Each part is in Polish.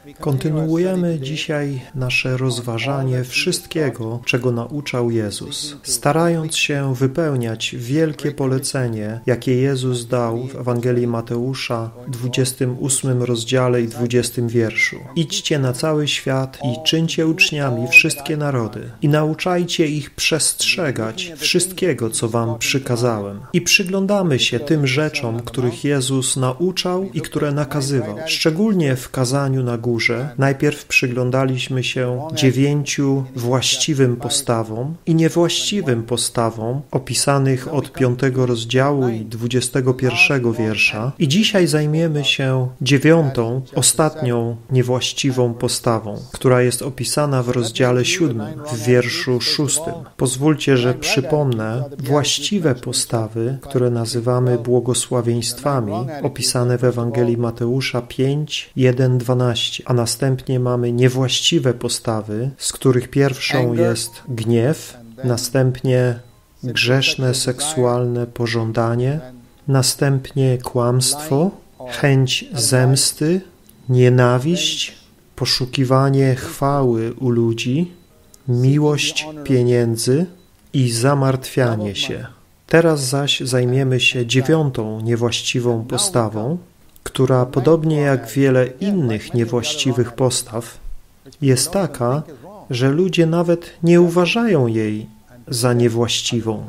Kontynuujemy dzisiaj nasze rozważanie wszystkiego, czego nauczał Jezus, starając się wypełniać wielkie polecenie, jakie Jezus dał w Ewangelii Mateusza, 28 rozdziale i 20 wierszu. Idźcie na cały świat i czyńcie uczniami wszystkie narody i nauczajcie ich przestrzegać wszystkiego, co wam przykazałem. I przyglądamy się tym rzeczom, których Jezus nauczał i które nakazywał. Szczególnie w kazaniu na górze najpierw przyglądaliśmy się 9 właściwym postawom i niewłaściwym postawom opisanych od 5 rozdziału i 21 wiersza i dzisiaj zajmiemy się 9, ostatnią niewłaściwą postawą, która jest opisana w rozdziale 7, w wierszu 6. Pozwólcie, że przypomnę właściwe postawy, które nazywamy błogosławieństwami, opisane w Ewangelii Mateusza 5, 1, 12, a następnie mamy niewłaściwe postawy, z których pierwszą jest gniew, następnie grzeszne seksualne pożądanie, następnie kłamstwo, chęć zemsty, nienawiść, poszukiwanie chwały u ludzi, miłość pieniędzy i zamartwianie się. Teraz zaś zajmiemy się 9. niewłaściwą postawą, która podobnie jak wiele innych niewłaściwych postaw jest taka, że ludzie nawet nie uważają jej za niewłaściwą.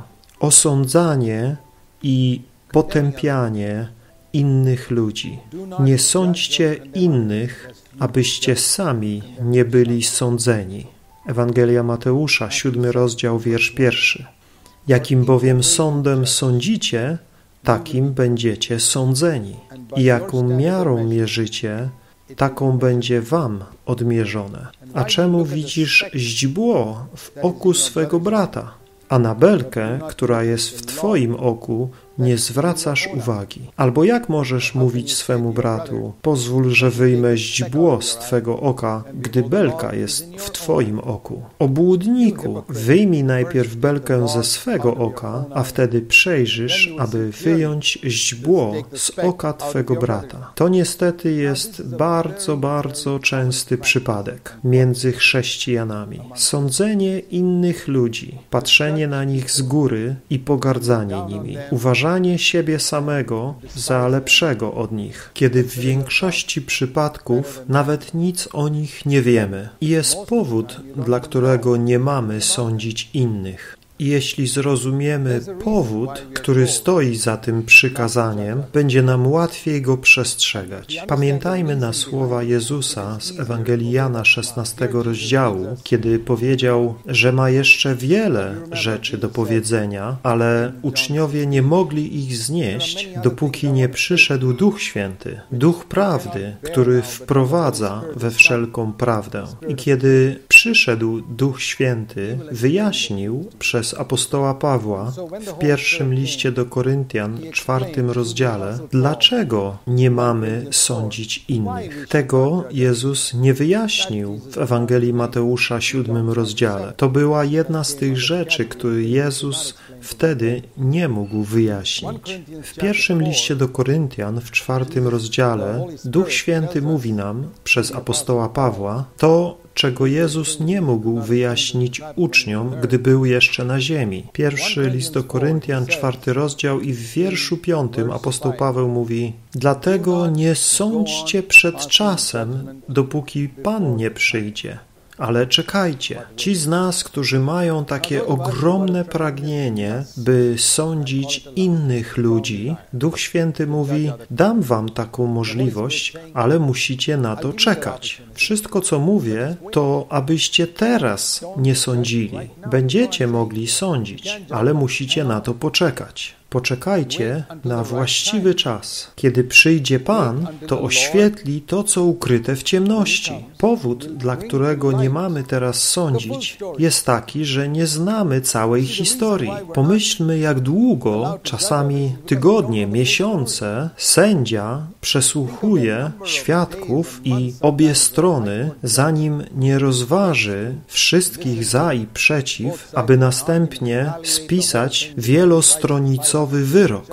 Osądzanie i potępianie innych ludzi. Nie sądźcie innych, abyście sami nie byli sądzeni. Ewangelia Mateusza, 7 rozdział, wiersz 1. Jakim bowiem sądem sądzicie, takim będziecie sądzeni. I jaką miarą mierzycie, taką będzie wam odmierzone. A czemu widzisz źdźbło w oku swego brata, a na belkę, która jest w twoim oku, nie zwracasz uwagi? Albo jak możesz mówić swemu bratu, pozwól, że wyjmę źdźbło z twego oka, gdy belka jest w twoim oku? Obłudniku, wyjmij najpierw belkę ze swego oka, a wtedy przejrzysz, aby wyjąć źdźbło z oka twego brata. To niestety jest bardzo, bardzo częsty przypadek między chrześcijanami. Sądzenie innych ludzi, patrzenie na nich z góry i pogardzanie nimi. Uważanie siebie samego za lepszego od nich, kiedy w większości przypadków nawet nic o nich nie wiemy. I jest powód, dla którego nie mamy sądzić innych. I jeśli zrozumiemy powód, który stoi za tym przykazaniem, będzie nam łatwiej go przestrzegać. Pamiętajmy na słowa Jezusa z Ewangelii Jana 16 rozdziału, kiedy powiedział, że ma jeszcze wiele rzeczy do powiedzenia, ale uczniowie nie mogli ich znieść, dopóki nie przyszedł Duch Święty, Duch Prawdy, który wprowadza we wszelką prawdę. I kiedy przyszedł Duch Święty, wyjaśnił przez apostoła Pawła w pierwszym liście do Koryntian, 4 rozdziale, dlaczego nie mamy sądzić innych. Tego Jezus nie wyjaśnił w Ewangelii Mateusza, 7 rozdziale. To była jedna z tych rzeczy, które Jezus wtedy nie mógł wyjaśnić. W pierwszym liście do Koryntian, w 4 rozdziale, Duch Święty mówi nam przez apostoła Pawła to, czego Jezus nie mógł wyjaśnić uczniom, gdy był jeszcze na ziemi. Pierwszy list do Koryntian, 4 rozdział i w wierszu 5 apostoł Paweł mówi: dlatego nie sądźcie przed czasem, dopóki Pan nie przyjdzie. Ale czekajcie, ci z nas, którzy mają takie ogromne pragnienie, by sądzić innych ludzi, Duch Święty mówi, dam wam taką możliwość, ale musicie na to czekać. Wszystko, co mówię, to abyście teraz nie sądzili. Będziecie mogli sądzić, ale musicie na to poczekać. Poczekajcie na właściwy czas. Kiedy przyjdzie Pan, to oświetli to, co ukryte w ciemności. Powód, dla którego nie mamy teraz sądzić, jest taki, że nie znamy całej historii. Pomyślmy, jak długo, czasami tygodnie, miesiące, sędzia przesłuchuje świadków i obie strony, zanim nie rozważy wszystkich za i przeciw, aby następnie spisać wielostronicowy wyrok.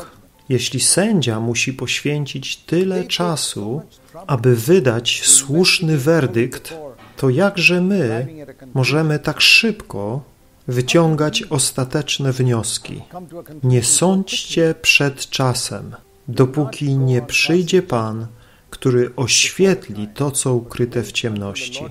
Jeśli sędzia musi poświęcić tyle czasu, aby wydać słuszny werdykt, to jakże my możemy tak szybko wyciągać ostateczne wnioski? Nie sądźcie przed czasem, dopóki nie przyjdzie Pan, który oświetli to, co ukryte w ciemności.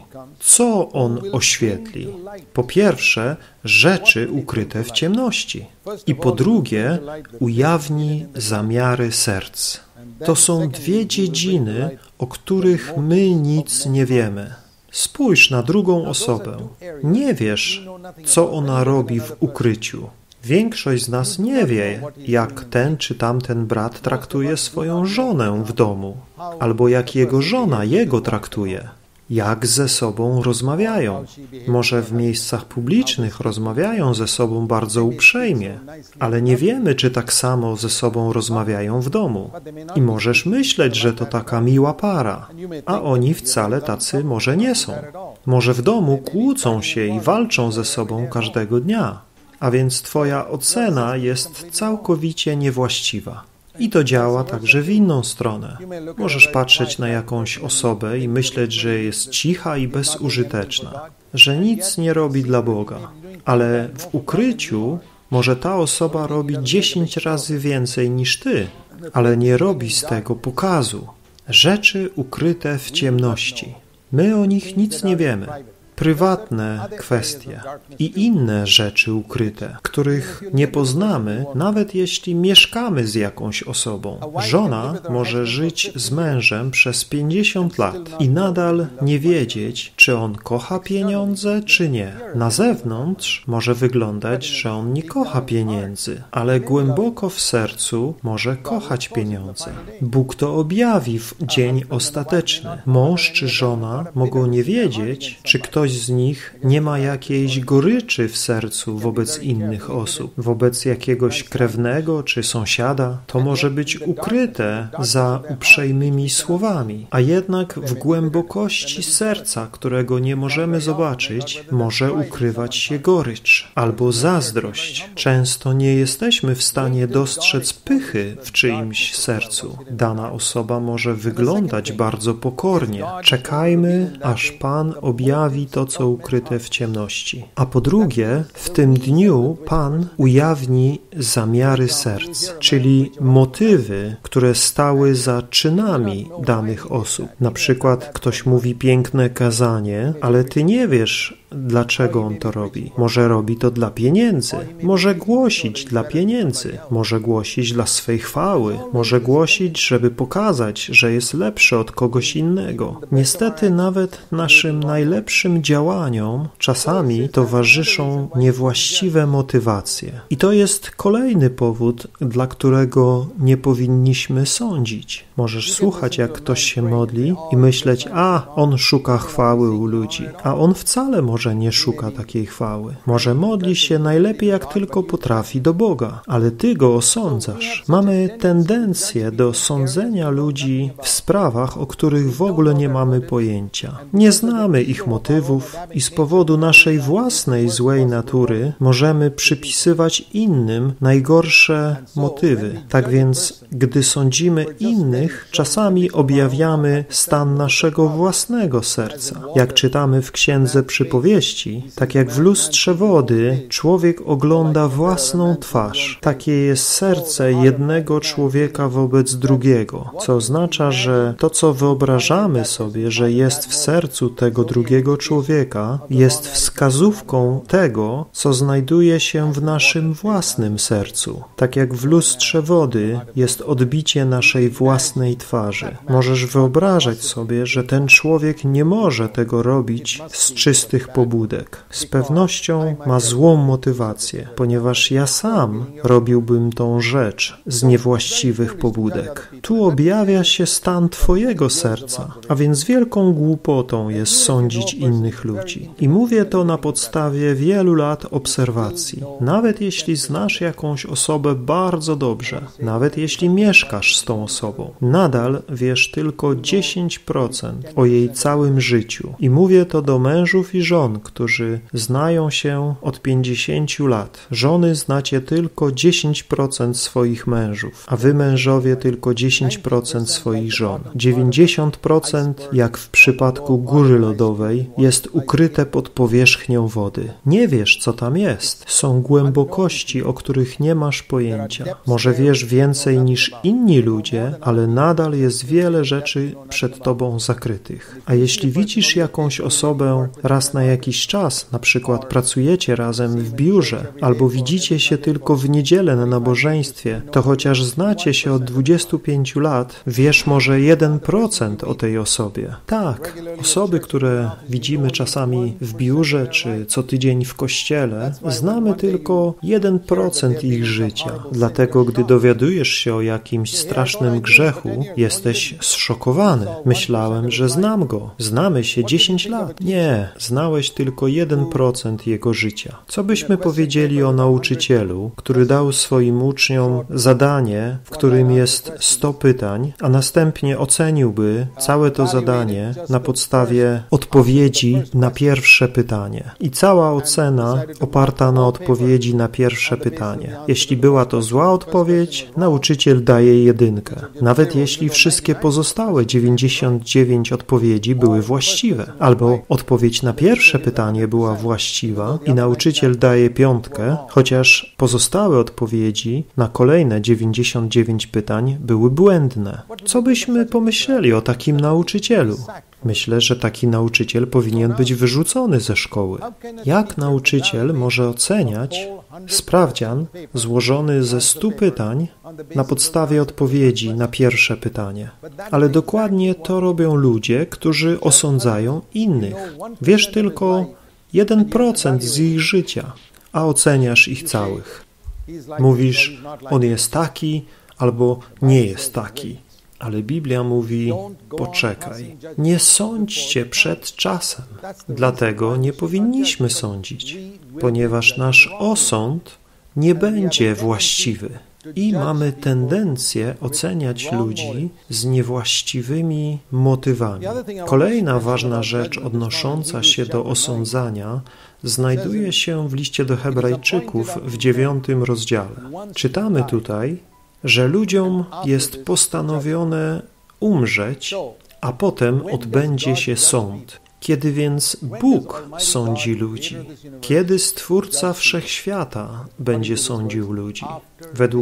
Co On oświetli? Po pierwsze, rzeczy ukryte w ciemności. I po drugie, ujawni zamiary serc. To są dwie dziedziny, o których my nic nie wiemy. Spójrz na drugą osobę. Nie wiesz, co ona robi w ukryciu. Większość z nas nie wie, jak ten czy tamten brat traktuje swoją żonę w domu, albo jak jego żona jego traktuje, jak ze sobą rozmawiają. Może w miejscach publicznych rozmawiają ze sobą bardzo uprzejmie, ale nie wiemy, czy tak samo ze sobą rozmawiają w domu. I możesz myśleć, że to taka miła para, a oni wcale tacy może nie są. Może w domu kłócą się i walczą ze sobą każdego dnia. A więc twoja ocena jest całkowicie niewłaściwa. I to działa także w inną stronę. Możesz patrzeć na jakąś osobę i myśleć, że jest cicha i bezużyteczna, że nic nie robi dla Boga, ale w ukryciu może ta osoba robi 10 razy więcej niż ty, ale nie robi z tego pokazu. Rzeczy ukryte w ciemności. My o nich nic nie wiemy. Prywatne kwestie i inne rzeczy ukryte, których nie poznamy, nawet jeśli mieszkamy z jakąś osobą. Żona może żyć z mężem przez 50 lat i nadal nie wiedzieć, czy on kocha pieniądze, czy nie. Na zewnątrz może wyglądać, że on nie kocha pieniędzy, ale głęboko w sercu może kochać pieniądze. Bóg to objawi w dzień ostateczny. Mąż czy żona mogą nie wiedzieć, czy ktoś z nich nie ma jakiejś goryczy w sercu wobec innych osób, wobec jakiegoś krewnego czy sąsiada. To może być ukryte za uprzejmymi słowami, a jednak w głębokości serca, którego nie możemy zobaczyć, może ukrywać się gorycz albo zazdrość. Często nie jesteśmy w stanie dostrzec pychy w czyimś sercu. Dana osoba może wyglądać bardzo pokornie. Czekajmy, aż Pan objawi to, co ukryte w ciemności. A po drugie, w tym dniu Pan ujawni zamiary serc, czyli motywy, które stały za czynami danych osób. Na przykład ktoś mówi piękne kazanie, ale ty nie wiesz, dlaczego on to robi. Może robi to dla pieniędzy, może głosić dla pieniędzy, może głosić dla swej chwały, może głosić, żeby pokazać, że jest lepszy od kogoś innego. Niestety nawet naszym najlepszym działaniom czasami towarzyszą niewłaściwe motywacje. I to jest kolejny powód, dla którego nie powinniśmy sądzić. Możesz słuchać, jak ktoś się modli i myśleć, a on szuka chwały u ludzi, a on wcale może nie szuka takiej chwały. Może modli się najlepiej, jak tylko potrafi do Boga, ale ty go osądzasz. Mamy tendencję do sądzenia ludzi w sprawach, o których w ogóle nie mamy pojęcia. Nie znamy ich motywów i z powodu naszej własnej złej natury możemy przypisywać innym najgorsze motywy. Tak więc, gdy sądzimy innych, czasami objawiamy stan naszego własnego serca. Jak czytamy w Księdze Przypowieści, tak jak w lustrze wody człowiek ogląda własną twarz. Takie jest serce jednego człowieka wobec drugiego, co oznacza, że to, co wyobrażamy sobie, że jest w sercu tego drugiego człowieka, jest wskazówką tego, co znajduje się w naszym własnym sercu. Tak jak w lustrze wody jest odbicie naszej własnej twarzy. Możesz wyobrażać sobie, że ten człowiek nie może tego robić z czystych pobudek. Z pewnością ma złą motywację, ponieważ ja sam robiłbym tą rzecz z niewłaściwych pobudek. Tu objawia się stan twojego serca, a więc wielką głupotą jest sądzić innych innych ludzi. I mówię to na podstawie wielu lat obserwacji. Nawet jeśli znasz jakąś osobę bardzo dobrze, nawet jeśli mieszkasz z tą osobą, nadal wiesz tylko 10% o jej całym życiu. I mówię to do mężów i żon, którzy znają się od 50 lat. Żony znacie tylko 10% swoich mężów, a wy mężowie tylko 10% swoich żon. 90%, jak w przypadku góry lodowej, jest ukryte pod powierzchnią wody. Nie wiesz, co tam jest. Są głębokości, o których nie masz pojęcia. Może wiesz więcej niż inni ludzie, ale nadal jest wiele rzeczy przed tobą zakrytych. A jeśli widzisz jakąś osobę raz na jakiś czas, na przykład pracujecie razem w biurze, albo widzicie się tylko w niedzielę na nabożeństwie, to chociaż znacie się od 25 lat, wiesz może 1% o tej osobie. Tak, osoby, które widzimy czasami w biurze, czy co tydzień w kościele, znamy tylko 1% ich życia. Dlatego, gdy dowiadujesz się o jakimś strasznym grzechu, jesteś zszokowany. Myślałem, że znam go. Znamy się 10 lat. Nie, znałeś tylko 1% jego życia. Co byśmy powiedzieli o nauczycielu, który dał swoim uczniom zadanie, w którym jest 100 pytań, a następnie oceniłby całe to zadanie na podstawie odpowiedzi na pierwsze pytanie. I cała ocena oparta na odpowiedzi na pierwsze pytanie. Jeśli była to zła odpowiedź, nauczyciel daje 1. Nawet jeśli wszystkie pozostałe 99 odpowiedzi były właściwe. Albo odpowiedź na pierwsze pytanie była właściwa i nauczyciel daje 5, chociaż pozostałe odpowiedzi na kolejne 99 pytań były błędne. Co byśmy pomyśleli o takim nauczycielu? Myślę, że taki nauczyciel powinien być wyrzucony ze szkoły. Jak nauczyciel może oceniać sprawdzian złożony ze 100 pytań na podstawie odpowiedzi na pierwsze pytanie? Ale dokładnie to robią ludzie, którzy osądzają innych. Wiesz tylko 1% z ich życia, a oceniasz ich całych. Mówisz, on jest taki albo nie jest taki. Ale Biblia mówi, poczekaj, nie sądźcie przed czasem. Dlatego nie powinniśmy sądzić, ponieważ nasz osąd nie będzie właściwy. I mamy tendencję oceniać ludzi z niewłaściwymi motywami. Kolejna ważna rzecz odnosząca się do osądzania znajduje się w liście do Hebrajczyków w 9 rozdziale. Czytamy tutaj, że ludziom jest postanowione umrzeć, a potem odbędzie się sąd. Kiedy więc Bóg sądzi ludzi? Kiedy Stwórca Wszechświata będzie sądził ludzi? Według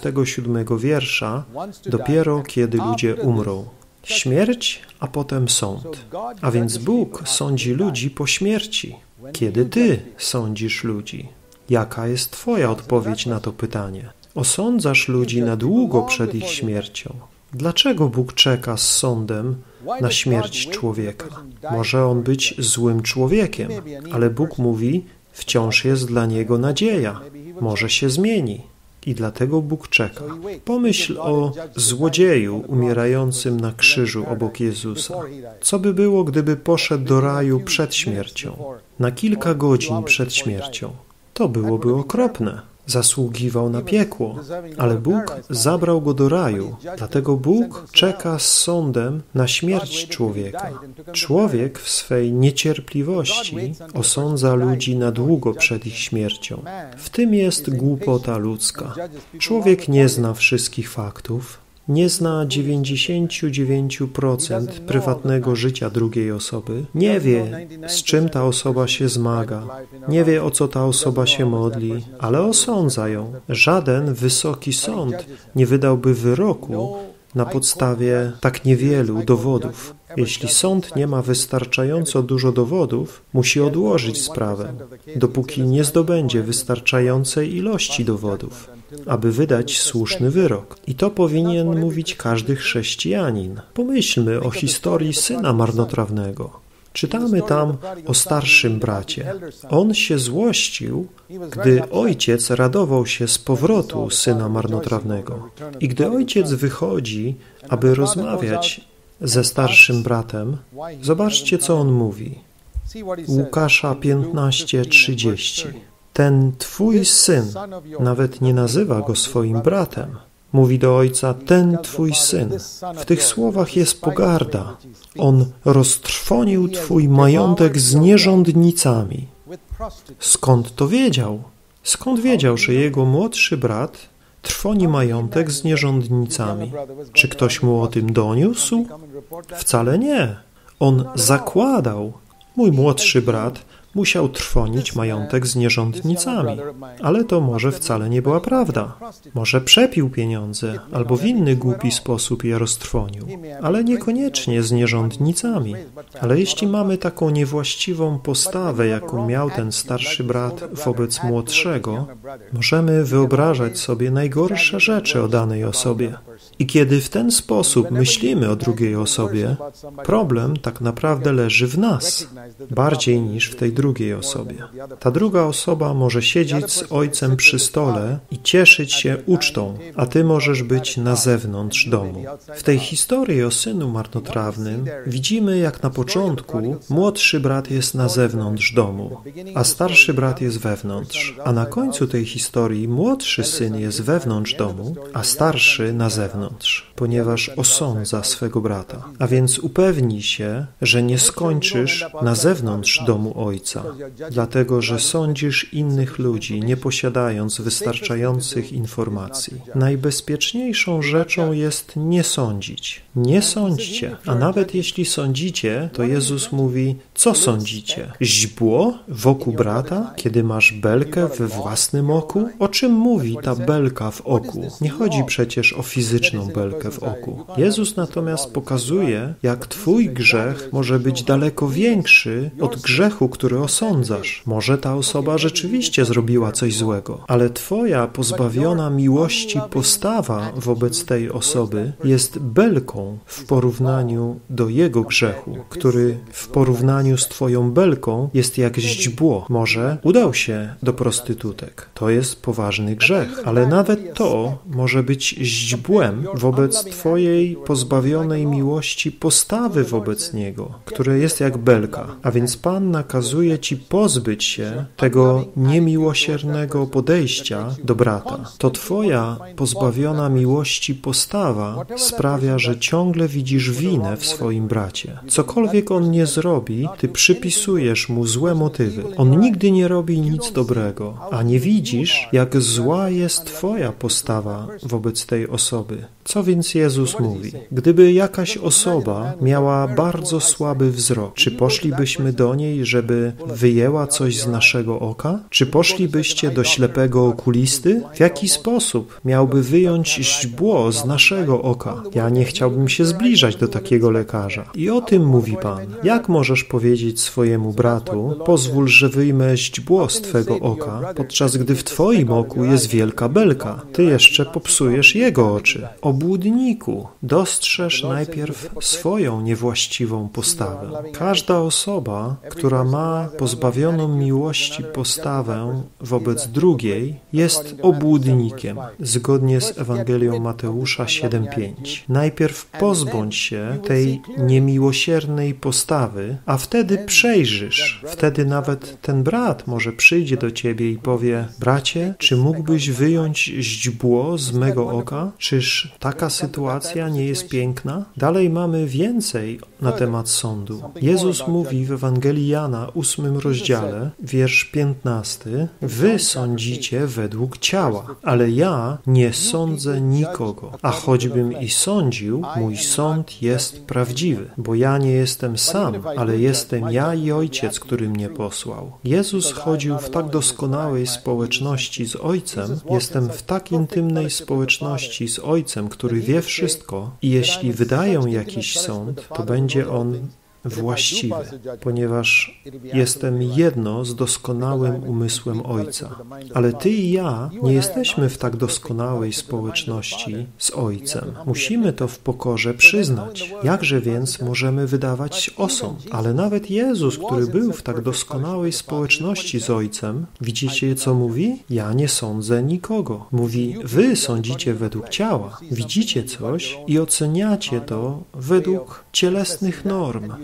27 wiersza, dopiero kiedy ludzie umrą. Śmierć, a potem sąd. A więc Bóg sądzi ludzi po śmierci. Kiedy Ty sądzisz ludzi? Jaka jest Twoja odpowiedź na to pytanie? Osądzasz ludzi na długo przed ich śmiercią. Dlaczego Bóg czeka z sądem na śmierć człowieka? Może on być złym człowiekiem, ale Bóg mówi, wciąż jest dla niego nadzieja. Może się zmieni. I dlatego Bóg czeka. Pomyśl o złodzieju umierającym na krzyżu obok Jezusa. Co by było, gdyby poszedł do raju przed śmiercią? Na kilka godzin przed śmiercią. To byłoby okropne. Zasługiwał na piekło, ale Bóg zabrał go do raju. Dlatego Bóg czeka z sądem na śmierć człowieka. Człowiek w swej niecierpliwości osądza ludzi na długo przed ich śmiercią. W tym jest głupota ludzka. Człowiek nie zna wszystkich faktów, nie zna 99% prywatnego życia drugiej osoby, nie wie, z czym ta osoba się zmaga, nie wie, o co ta osoba się modli, ale osądza ją. Żaden wysoki sąd nie wydałby wyroku na podstawie tak niewielu dowodów. Jeśli sąd nie ma wystarczająco dużo dowodów, musi odłożyć sprawę, dopóki nie zdobędzie wystarczającej ilości dowodów, aby wydać słuszny wyrok. I to powinien mówić każdy chrześcijanin. Pomyślmy o historii syna marnotrawnego. Czytamy tam o starszym bracie. On się złościł, gdy ojciec radował się z powrotu syna marnotrawnego. I gdy ojciec wychodzi, aby rozmawiać ze starszym bratem, zobaczcie, co on mówi. Łukasza 15:30. Ten twój syn, nawet nie nazywa go swoim bratem. Mówi do ojca, ten twój syn. W tych słowach jest pogarda. On roztrwonił twój majątek z nierządnicami. Skąd to wiedział? Skąd wiedział, że jego młodszy brat trwoni majątek z nierządnicami? Czy ktoś mu o tym doniósł? Wcale nie. On zakładał. Mój młodszy brat musiał trwonić majątek z nierządnicami. Ale to może wcale nie była prawda. Może przepił pieniądze, albo w inny głupi sposób je roztrwonił, ale niekoniecznie z nierządnicami. Ale jeśli mamy taką niewłaściwą postawę, jaką miał ten starszy brat wobec młodszego, możemy wyobrażać sobie najgorsze rzeczy o danej osobie. I kiedy w ten sposób myślimy o drugiej osobie, problem tak naprawdę leży w nas, bardziej niż w tej drugiej osobie. Ta druga osoba może siedzieć z ojcem przy stole i cieszyć się ucztą, a ty możesz być na zewnątrz domu. W tej historii o synu marnotrawnym widzimy, jak na początku młodszy brat jest na zewnątrz domu, a starszy brat jest wewnątrz, a na końcu tej historii młodszy syn jest wewnątrz domu, a starszy na zewnątrz, ponieważ osądza swego brata. A więc upewnij się, że nie skończysz na zewnątrz domu ojca, dlatego że sądzisz innych ludzi, nie posiadając wystarczających informacji. Najbezpieczniejszą rzeczą jest nie sądzić. Nie sądźcie, a nawet jeśli sądzicie, to Jezus mówi, co sądzicie? Źdźbło wokół brata, kiedy masz belkę we własnym oku? O czym mówi ta belka w oku? Nie chodzi przecież o fizyczną belkę w oku. Jezus natomiast pokazuje, jak twój grzech może być daleko większy od grzechu, który osądzasz. Może ta osoba rzeczywiście zrobiła coś złego, ale twoja pozbawiona miłości postawa wobec tej osoby jest belką w porównaniu do jego grzechu, który w porównaniu z twoją belką jest jak źdźbło. Może udał się do prostytutek. To jest poważny grzech, ale nawet to może być źdźbłem wobec twojej pozbawionej miłości postawy wobec niego, które jest jak belka. A więc Pan nakazuje ci pozbyć się tego niemiłosiernego podejścia do brata. To twoja pozbawiona miłości postawa sprawia, że ciągle widzisz winę w swoim bracie. Cokolwiek on nie zrobi, ty przypisujesz mu złe motywy. On nigdy nie robi nic dobrego, a nie widzisz, jak zła jest twoja postawa wobec tej osoby. Co więc Jezus mówi? Gdyby jakaś osoba miała bardzo słaby wzrok, czy poszlibyśmy do niej, żeby wyjęła coś z naszego oka? Czy poszlibyście do ślepego okulisty? W jaki sposób miałby wyjąć źdźbło z naszego oka? Ja nie chciałbym się zbliżać do takiego lekarza. I o tym mówi Pan. Jak możesz powiedzieć swojemu bratu, pozwól, że wyjmę źdźbło z twego oka, podczas gdy w twoim oku jest wielka belka? Ty jeszcze popsujesz jego oczy. Obłudniku, dostrzeż najpierw swoją niewłaściwą postawę. Każda osoba, która ma pozbawioną miłości postawę wobec drugiej, jest obłudnikiem, zgodnie z Ewangelią Mateusza 7:5. Najpierw pozbądź się tej niemiłosiernej postawy, a wtedy przejrzysz. Wtedy nawet ten brat może przyjdzie do ciebie i powie, bracie, czy mógłbyś wyjąć źdźbło z mego oka? Czyż taka sytuacja nie jest piękna? Dalej mamy więcej na temat sądu. Jezus mówi w Ewangelii Jana, 8 rozdziale, wiersz 15, wy sądzicie według ciała, ale ja nie sądzę nikogo, a choćbym i sądził, mój sąd jest prawdziwy, bo ja nie jestem sam, ale jestem ja i Ojciec, który mnie posłał. Jezus chodził w tak doskonałej społeczności z Ojcem, jestem w tak intymnej społeczności z Ojcem, który wie wszystko i jeśli wydają jakiś sąd, to będzie on właściwy, ponieważ jestem jedno z doskonałym umysłem Ojca. Ale ty i ja nie jesteśmy w tak doskonałej społeczności z Ojcem. Musimy to w pokorze przyznać. Jakże więc możemy wydawać osąd? Ale nawet Jezus, który był w tak doskonałej społeczności z Ojcem, widzicie, co mówi? Ja nie sądzę nikogo. Mówi, wy sądzicie według ciała. Widzicie coś i oceniacie to według cielesnych norm.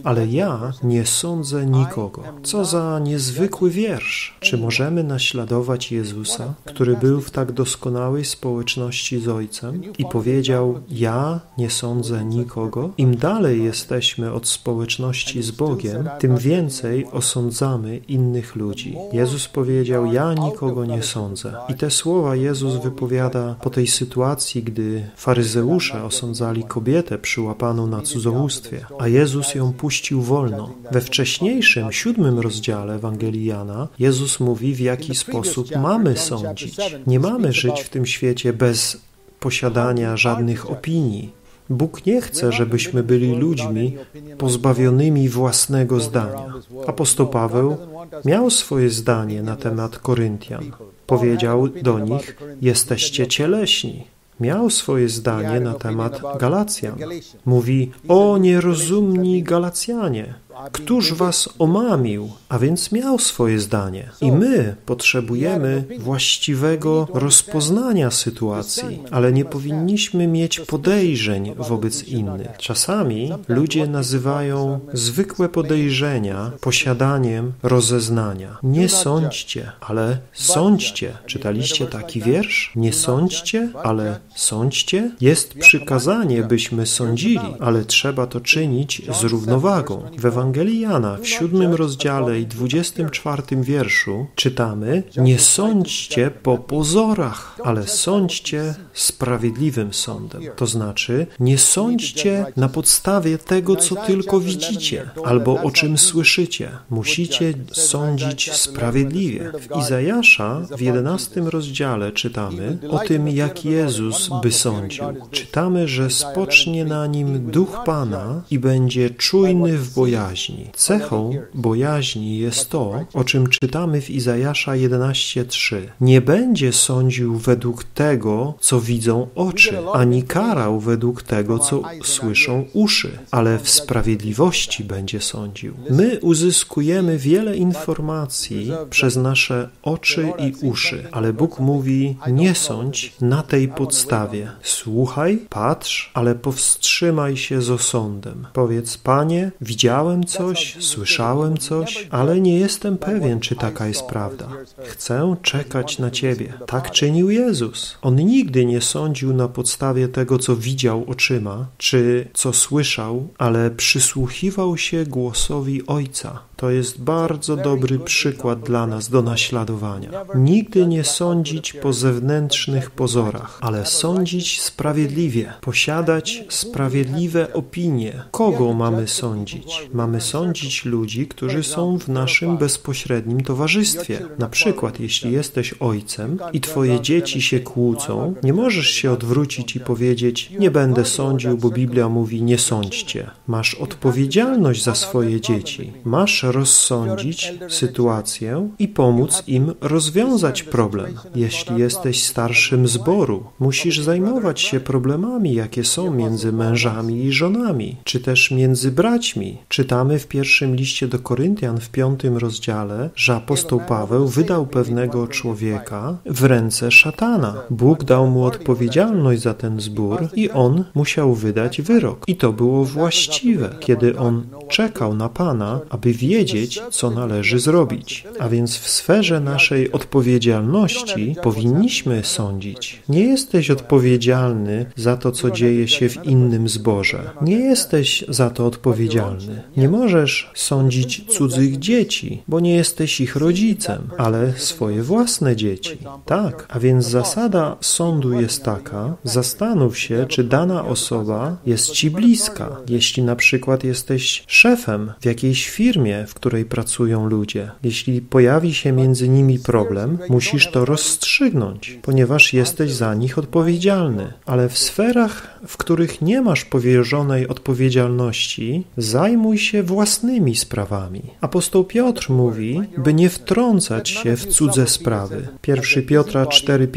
ale ja nie sądzę nikogo. Co za niezwykły wiersz. Czy możemy naśladować Jezusa, który był w tak doskonałej społeczności z Ojcem i powiedział: ja nie sądzę nikogo? Im dalej jesteśmy od społeczności z Bogiem, tym więcej osądzamy innych ludzi. Jezus powiedział: ja nikogo nie sądzę. I te słowa Jezus wypowiada po tej sytuacji, gdy faryzeusze osądzali kobietę przyłapaną na cudzołóstwie, a Jezus ją puścił wolno. We wcześniejszym, 7 rozdziale Ewangelii Jana Jezus mówi, w jaki sposób mamy sądzić. Nie mamy żyć w tym świecie bez posiadania żadnych opinii. Bóg nie chce, żebyśmy byli ludźmi pozbawionymi własnego zdania. Apostoł Paweł miał swoje zdanie na temat Koryntian. Powiedział do nich: jesteście cieleśni. Miał swoje zdanie na temat Galacjan. Mówi: o nierozumni Galacjanie, któż was omamił? A więc miał swoje zdanie. I my potrzebujemy właściwego rozpoznania sytuacji, ale nie powinniśmy mieć podejrzeń wobec innych. Czasami ludzie nazywają zwykłe podejrzenia posiadaniem rozeznania. Nie sądźcie, ale sądźcie. Czytaliście taki wiersz? Nie sądźcie, ale sądźcie. Jest przykazanie, byśmy sądzili, ale trzeba to czynić z równowagą. W Ewangelii Jana w 7 rozdziale i 24 wierszu czytamy: nie sądźcie po pozorach, ale sądźcie sprawiedliwym sądem. To znaczy, nie sądźcie na podstawie tego, co tylko widzicie albo o czym słyszycie. Musicie sądzić sprawiedliwie. W Izajasza w 11 rozdziale czytamy o tym, jak Jezus by sądził. Czytamy, że spocznie na nim duch Pana i będzie czujny w bojaźni. Cechą bojaźni jest to, o czym czytamy w Izajasza 11:3. Nie będzie sądził według tego, co widzą oczy, ani karał według tego, co słyszą uszy, ale w sprawiedliwości będzie sądził. My uzyskujemy wiele informacji przez nasze oczy i uszy, ale Bóg mówi: nie sądź na tej podstawie. Słuchaj, patrz, ale powstrzymaj się z osądem. Powiedz: Panie, widziałem coś, słyszałem coś, ale nie jestem pewien, czy taka jest prawda. Chcę czekać na Ciebie. Tak czynił Jezus. On nigdy nie sądził na podstawie tego, co widział oczyma, czy co słyszał, ale przysłuchiwał się głosowi Ojca. To jest bardzo dobry przykład dla nas do naśladowania. Nigdy nie sądzić po zewnętrznych pozorach, ale sądzić sprawiedliwie, posiadać sprawiedliwe opinie. Kogo mamy sądzić? Mamy sądzić ludzi, którzy są w naszym bezpośrednim towarzystwie. Na przykład, jeśli jesteś ojcem i twoje dzieci się kłócą, nie możesz się odwrócić i powiedzieć: nie będę sądził, bo Biblia mówi: nie sądźcie. Masz odpowiedzialność za swoje dzieci. Masz rozsądzić sytuację i pomóc im rozwiązać problem. Jeśli jesteś starszym zboru, musisz zajmować się problemami, jakie są między mężami i żonami, czy też między braćmi. Czytamy w pierwszym liście do Koryntian w 5 rozdziale, że apostoł Paweł wydał pewnego człowieka w ręce szatana. Bóg dał mu odpowiedzialność za ten zbór i on musiał wydać wyrok. I to było właściwe, kiedy on czekał na Pana, aby wiedzieć, co należy zrobić. A więc w sferze naszej odpowiedzialności powinniśmy sądzić. Nie jesteś odpowiedzialny za to, co dzieje się w innym zborze. Nie jesteś za to odpowiedzialny. Nie możesz sądzić cudzych dzieci, bo nie jesteś ich rodzicem, ale swoje własne dzieci. Tak, a więc zasada sądu jest taka: zastanów się, czy dana osoba jest ci bliska. Jeśli na przykład jesteś szefem w jakiejś firmie, w której pracują ludzie, jeśli pojawi się między nimi problem, musisz to rozstrzygnąć, ponieważ jesteś za nich odpowiedzialny. Ale w sferach, w których nie masz powierzonej odpowiedzialności, zajmuj się własnymi sprawami. Apostoł Piotr mówi, by nie wtrącać się w cudze sprawy. 1 Piotra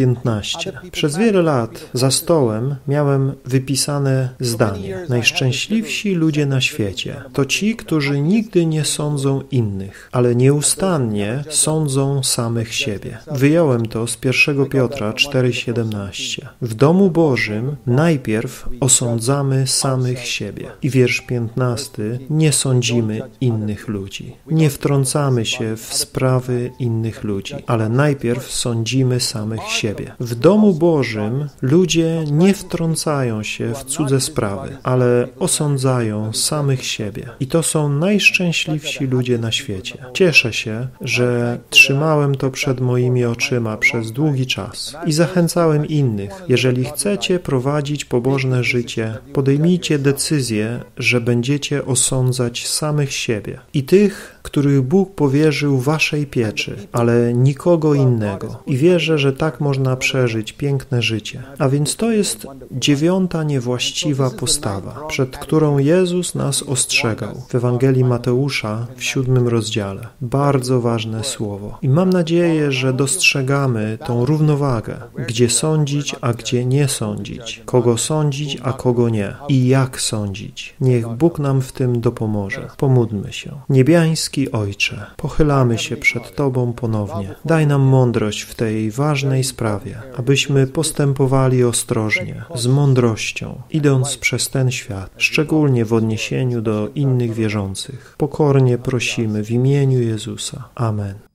4,15. Przez wiele lat za stołem miałem wypisane zdanie: najszczęśliwsi ludzie na świecie to ci, którzy nigdy nie sądzą innych, ale nieustannie sądzą samych siebie. Wyjąłem to z 1 Piotra 4,17. W domu Bożym najpierw osądzamy samych siebie. I wiersz 15. Nie sądzimy sądzimy innych ludzi. Nie wtrącamy się w sprawy innych ludzi, ale najpierw sądzimy samych siebie. W domu Bożym ludzie nie wtrącają się w cudze sprawy, ale osądzają samych siebie. I to są najszczęśliwsi ludzie na świecie. Cieszę się, że trzymałem to przed moimi oczyma przez długi czas i zachęcałem innych. Jeżeli chcecie prowadzić pobożne życie, podejmijcie decyzję, że będziecie osądzać samych siebie i tych, których Bóg powierzył waszej pieczy, ale nikogo innego. I wierzę, że tak można przeżyć piękne życie. A więc to jest 9. niewłaściwa postawa, przed którą Jezus nas ostrzegał w Ewangelii Mateusza w 7. rozdziale. Bardzo ważne słowo. I mam nadzieję, że dostrzegamy tą równowagę, gdzie sądzić, a gdzie nie sądzić, kogo sądzić, a kogo nie i jak sądzić. Niech Bóg nam w tym dopomoże. Pomódlmy się. Niebiański Ojcze, pochylamy się przed Tobą ponownie. Daj nam mądrość w tej ważnej sprawie, abyśmy postępowali ostrożnie, z mądrością, idąc przez ten świat, szczególnie w odniesieniu do innych wierzących. Pokornie prosimy w imieniu Jezusa. Amen.